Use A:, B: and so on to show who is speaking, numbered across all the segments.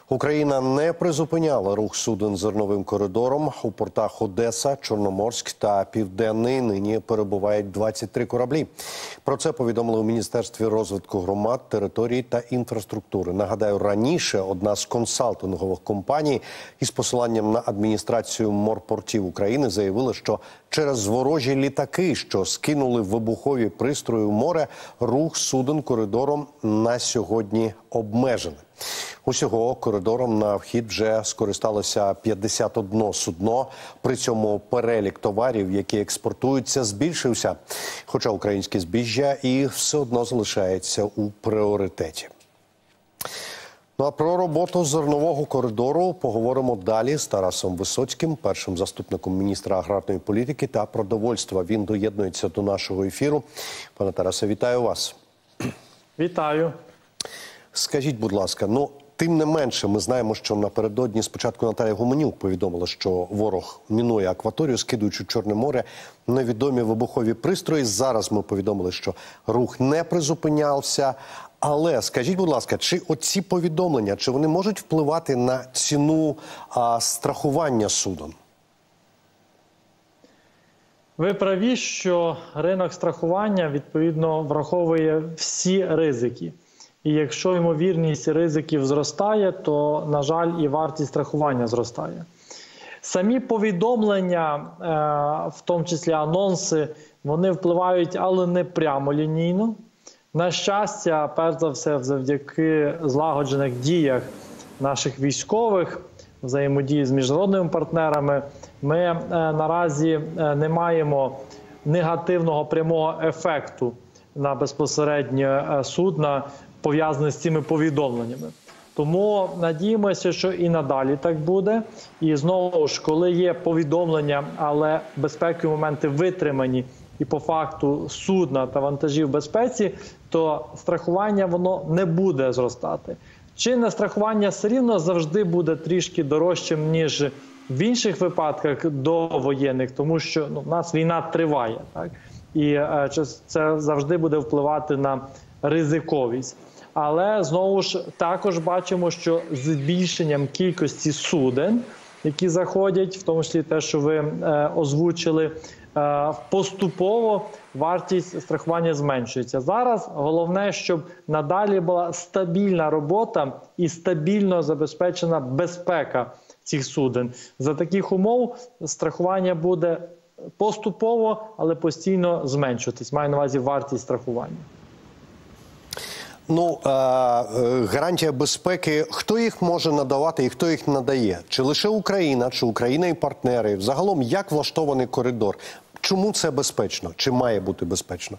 A: Україна не призупиняла рух суден зерновим коридором. У портах Одеса, Чорноморськ та Південний нині перебувають 23 кораблі. Про це повідомили у Міністерстві розвитку громад, територій та інфраструктури. Нагадаю, раніше одна з консалтингових компаній із посиланням на адміністрацію морпортів України заявила, що через ворожі літаки, що скинули вибухові пристрої в море, рух суден коридором на сьогодні обмежений. Усього коридором на вхід вже скористалося 51 судно. При цьому перелік товарів, які експортуються, збільшився. Хоча українське збіжжя і все одно залишається у пріоритеті. Ну а про роботу зернового коридору поговоримо далі з Тарасом Висоцьким, першим заступником міністра аграрної політики та продовольства. Він доєднується до нашого ефіру. Пане Тарасе, вітаю вас.
B: Вітаю.
A: Скажіть, будь ласка, тим не менше, ми знаємо, що напередодні спочатку Наталія Гуменюк повідомила, що ворог мінує акваторію, скидуючи в Чорне море невідомі вибухові пристрої. Зараз ми повідомили, що рух не призупинявся. Але скажіть, будь ласка, чи оці повідомлення, чи вони можуть впливати на ціну страхування суден?
B: Ви праві, що ринок страхування, відповідно, враховує всі ризики. І якщо ймовірність ризиків зростає, то, на жаль, і вартість страхування зростає. Самі повідомлення, в тому числі анонси, вони впливають, але не прямолінійно. На щастя, перш за все, завдяки злагоджених діях наших військових, взаємодії з міжнародними партнерами, ми наразі не маємо негативного прямого ефекту на безпосередньо судна, пов'язані з цими повідомленнями. Тому надіємося, що і надалі так буде. І знову ж, коли є повідомлення, але безпекові моменти витримані, і по факту судна та вантажів в безпеці, то страхування воно не буде зростати. Чинне страхування все рівно завжди буде трішки дорожчим, ніж в інших випадках довоєнних, тому що в нас війна триває. Так? І це завжди буде впливати на ризиковість. Але, знову ж, також бачимо, що з збільшенням кількості суден, які заходять, в тому числі те, що ви озвучили, поступово вартість страхування зменшується. Зараз головне, щоб надалі була стабільна робота і стабільно забезпечена безпека цих суден. За таких умов страхування буде поступово, але постійно зменшуватись. Маю на увазі вартість страхування.
A: Гарантія безпеки, хто їх може надавати і хто їх надає? Чи лише Україна, чи Україна і партнери? Загалом, як влаштований коридор? Чому це безпечно? Чи має бути безпечно?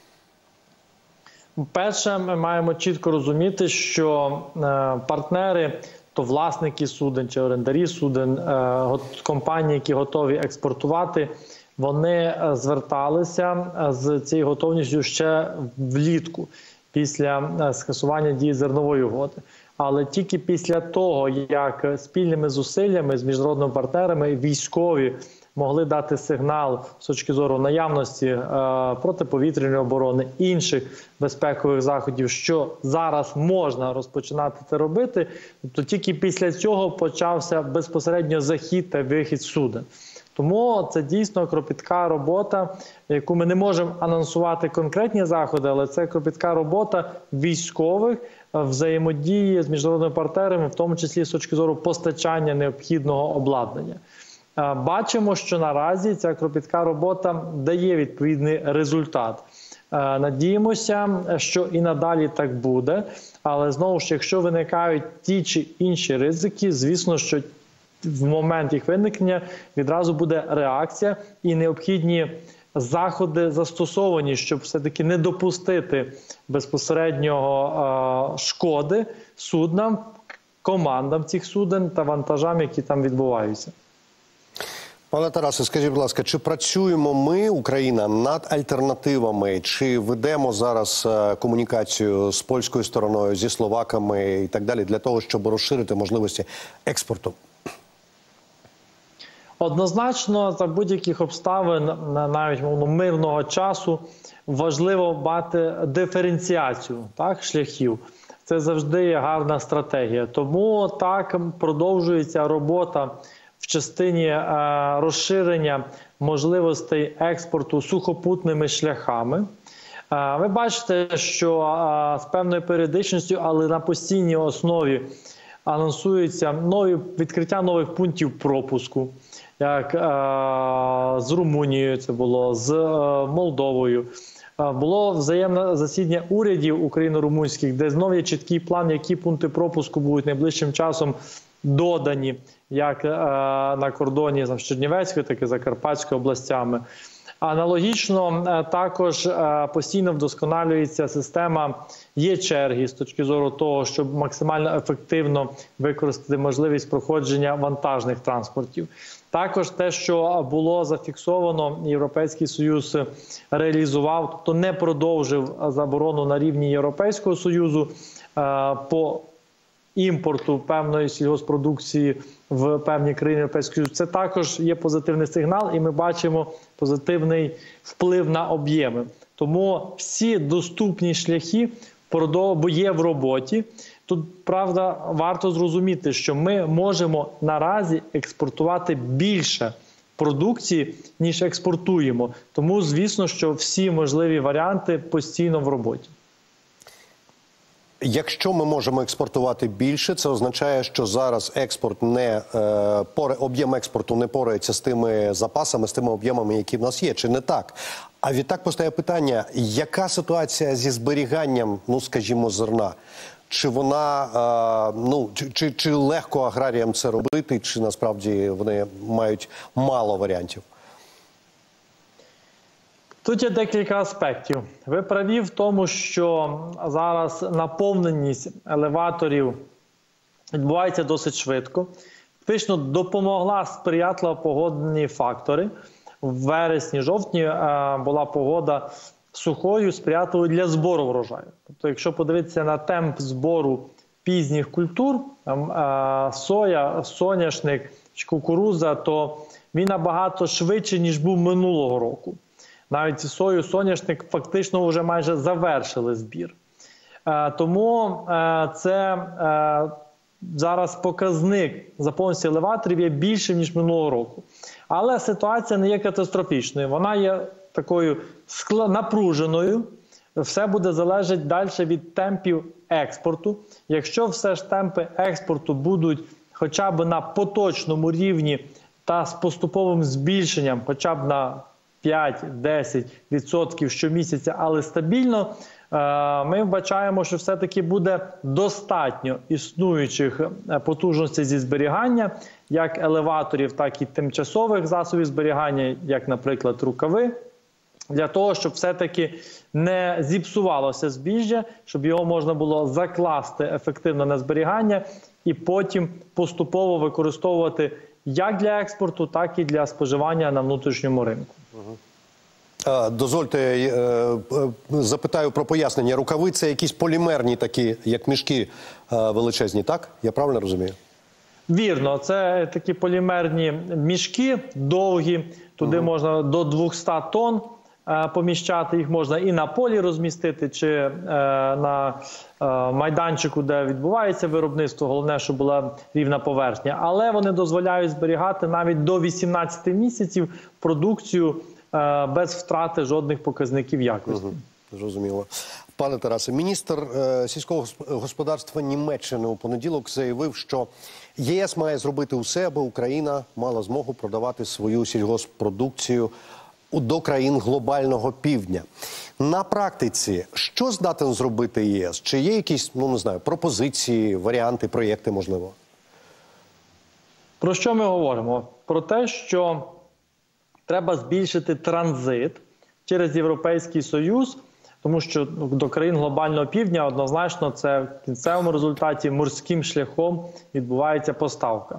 B: Перше, ми маємо чітко розуміти, що партнери, то власники суден чи орендарі суден, компанії, які готові експортувати, вони зверталися з цією готовністю ще влітку, після скасування дії зернової угоди. Але тільки після того, як спільними зусиллями з міжнародними партнерами військові могли дати сигнал з точки зору наявності протиповітряної оборони, інших безпекових заходів, що зараз можна розпочинати це робити, то тільки після цього почався безпосередньо захід та вихід суден. Тому це дійсно кропітка робота, яку ми не можемо анонсувати конкретні заходи, але це кропітка робота військових, взаємодії з міжнародними партнерами, в тому числі з точки зору постачання необхідного обладнання. Бачимо, що наразі ця кропітка робота дає відповідний результат. Надіємося, що і надалі так буде, але знову ж, якщо виникають ті чи інші ризики, звісно, що в момент їх виникнення відразу буде реакція і необхідні заходи застосовані, щоб все-таки не допустити безпосереднього шкоди суднам, командам цих суден та вантажам, які там відбуваються.
A: Пане Тарасе, скажіть, будь ласка, чи працюємо ми, Україна, над альтернативами? Чи ведемо зараз комунікацію з польською стороною, зі словаками і так далі, для того, щоб розширити можливості експорту?
B: Однозначно, за будь-яких обставин, навіть мирного часу, важливо мати диференціацію шляхів. це завжди є гарна стратегія. Тому так продовжується робота в частині розширення можливостей експорту сухопутними шляхами. Ви бачите, що з певною періодичністю, але на постійній основі анонсується відкриття нових пунктів пропуску, як з Румунією це було, з Молдовою. Було взаємне засідання урядів україно-румунських, де знову є чіткий план, які пункти пропуску будуть найближчим часом додані, як на кордоні з Чернівецькою, так і Закарпатською областями. Аналогічно також постійно вдосконалюється система є-черги з точки зору того, щоб максимально ефективно використати можливість проходження вантажних транспортів. Також те, що було зафіксовано, Європейський Союз реалізував, тобто не продовжив заборону на рівні Європейського Союзу по імпорту певної сільгоспродукції в певні країни Європейського Союзу. Це також є позитивний сигнал, і ми бачимо позитивний вплив на об'єми. Тому всі доступні шляхи є в роботі. Тут, правда, варто зрозуміти, що ми можемо наразі експортувати більше продукції, ніж експортуємо. Тому, звісно, що всі можливі варіанти постійно в роботі.
A: Якщо ми можемо експортувати більше, це означає, що зараз об'єм експорту не порається з тими запасами, з тими об'ємами, які в нас є. Чи не так? А відтак постає питання, яка ситуація зі зберіганням, скажімо, зерна? Чи вона, чи легко аграріям це робити, чи насправді вони мають мало варіантів?
B: Тут є декілька аспектів. Ви праві в тому, що зараз наповненість елеваторів відбувається досить швидко. Фактично допомогла сприятлива погодні фактори. В вересні-жовтні була погода сухою, сприятливою для збору врожаю. Тобто, якщо подивитися на темп збору пізніх культур, соя, соняшник, кукурудза, то він набагато швидше, ніж був минулого року. Навіть сою, соняшник фактично вже майже завершили збір. Тому це зараз показник заповненості елеваторів є більшим, ніж минулого року. Але ситуація не є катастрофічною. Вона є такою напруженою. Все буде залежати далі від темпів експорту. Якщо все ж темпи експорту будуть хоча б на поточному рівні та з поступовим збільшенням хоча б на 5-10% щомісяця, але стабільно, ми вбачаємо, що все-таки буде достатньо існуючих потужностей зі зберігання, як елеваторів, так і тимчасових засобів зберігання, як, наприклад, рукави, для того, щоб все-таки не зіпсувалося збіжжя, щоб його можна було закласти ефективно на зберігання і потім поступово використовувати як для експорту, так і для споживання на внутрішньому ринку.
A: Дозвольте, запитаю про пояснення. Рукави – це якісь полімерні такі, як мішки величезні, так? Я правильно розумію?
B: Вірно. Це такі полімерні мішки, довгі. Туди можна до 200 тонн поміщати. Їх можна і на полі розмістити, чи на майданчику, де відбувається виробництво. Головне, щоб була рівна поверхня. Але вони дозволяють зберігати навіть до 18 місяців продукцію без втрати жодних показників якості.
A: Зрозуміло. Пане Тарасе, міністр сільського господарства Німеччини у понеділок заявив, що ЄС має зробити усе, аби Україна мала змогу продавати свою сільгоспродукцію до країн глобального півдня. На практиці, що здатен зробити ЄС? Чи є якісь, пропозиції, варіанти, проєкти, можливо?
B: Про що ми говоримо? Про те, що треба збільшити транзит через Європейський Союз, тому що до країн глобального півдня однозначно це в кінцевому результаті морським шляхом відбувається поставка.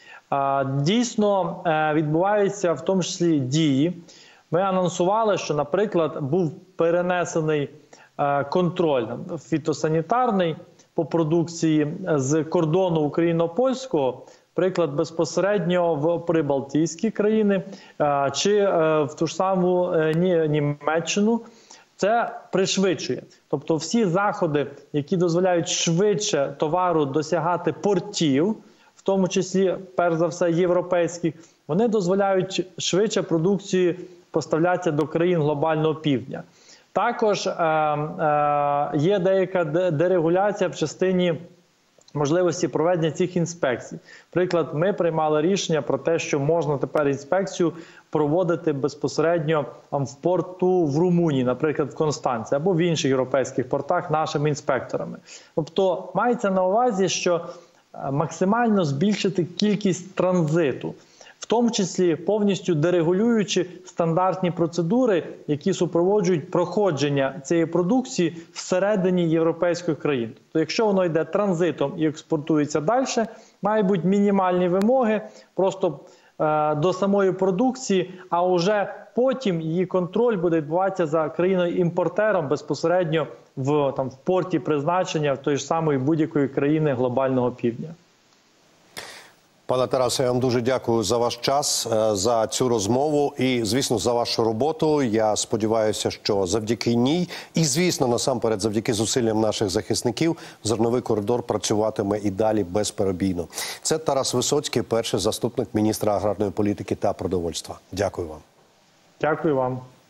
B: Дійсно, відбуваються в тому числі дії. Ми анонсували, що, наприклад, був перенесений контроль фітосанітарний по продукції з кордону україно-польського, приклад безпосередньо в прибалтійські країни чи в ту ж саму Німеччину. Це пришвидшує. Тобто всі заходи, які дозволяють швидше товару досягати портів, в тому числі, перш за все, європейських, вони дозволяють швидше продукції поставлятися до країн глобального півдня. Також є деяка дерегуляція в частині можливості проведення цих інспекцій. Приклад, ми приймали рішення про те, що можна тепер інспекцію проводити безпосередньо в порту в Румунії, наприклад, в Констанці, або в інших європейських портах нашими інспекторами. Тобто мається на увазі, що максимально збільшити кількість транзиту, в тому числі повністю дерегулюючи стандартні процедури, які супроводжують проходження цієї продукції всередині європейських країн. Тобто, якщо воно йде транзитом і експортується далі, мають бути мінімальні вимоги просто до самої продукції, а вже потім її контроль буде відбуватися за країною-імпортером безпосередньо в порті призначення тої ж самої будь-якої країни глобального півдня.
A: Пане Тарасе, я вам дуже дякую за ваш час, за цю розмову і, звісно, за вашу роботу. Я сподіваюся, що завдяки ній і, звісно, насамперед завдяки зусиллям наших захисників зерновий коридор працюватиме і далі безперебійно. Це Тарас Висоцький, перший заступник міністра аграрної політики та продовольства. Дякую вам.
B: Дякую вам.